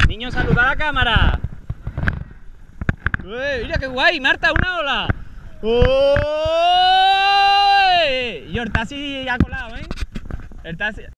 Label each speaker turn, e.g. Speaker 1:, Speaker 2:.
Speaker 1: Niño, saluda a la cámara. Uy, mira qué guay, Marta, una ola. ¡Uy! Y el taxi ha colado, ¿eh? El taxi...